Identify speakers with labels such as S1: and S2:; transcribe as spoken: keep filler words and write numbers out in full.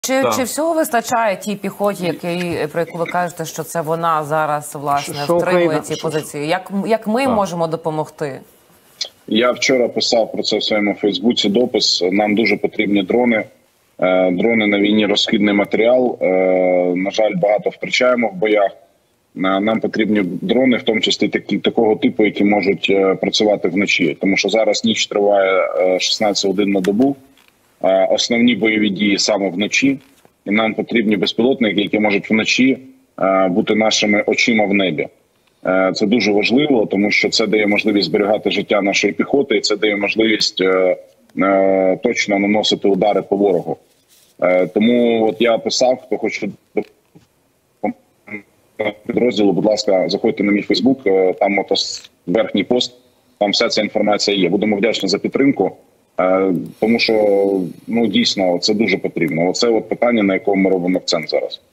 S1: Чи,
S2: Так.
S1: чи всього вистачає тій піхоті, який, про яку ви кажете, що це вона зараз, власне,
S2: Що
S1: втримує
S2: Україна-
S1: ці
S2: що-
S1: позиції? Як, як ми
S2: Так.
S1: можемо допомогти?
S3: Я вчора писав про це в своєму Фейсбуці допис. Нам дуже потрібні дрони. Е, Дрони на війні – розхідний матеріал. Е, На жаль, багато втрачаємо в боях. Е, Нам потрібні дрони, в тому числі такі, такого типу, які можуть е, працювати вночі. Тому що зараз ніч триває е, шістнадцять годин на добу. Е, Основні бойові дії саме вночі. І нам потрібні безпілотники, які можуть вночі е, бути нашими очима в небі. Е, Це дуже важливо, тому що це дає можливість зберігати життя нашої піхоти, і це дає можливість е, е, точно наносити удари по ворогу. Е, Тому от я писав, хто хоче підрозділу, будь ласка, заходьте на мій Фейсбук, е, там ото верхній пост, там вся ця інформація є. Будемо вдячні за підтримку, е, тому що ну дійсно це дуже потрібно. Оце от питання, на якому ми робимо акцент зараз.